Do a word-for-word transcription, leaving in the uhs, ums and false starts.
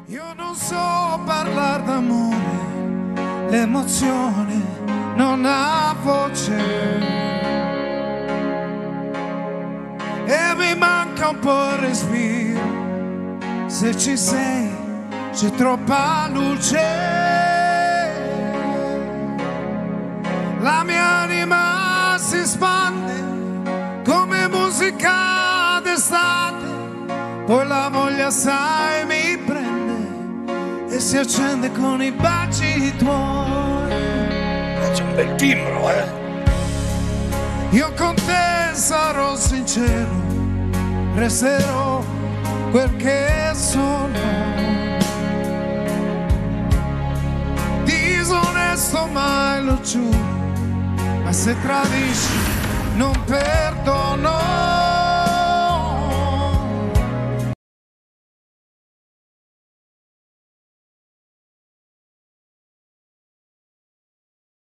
Io non so parlare d'amore, l'emozione non ha voce e mi manca un po' il respiro. Se ci sei c'è troppa luce, la mia anima si espande come musica d'estate, poi la voglia sai mi prende e si accende con i baci tuoi. C'è un bel timbro, eh? Io con te sarò sincero, resterò quel che sono, disonesto mai lo giuro, ma se tradisci non perdono.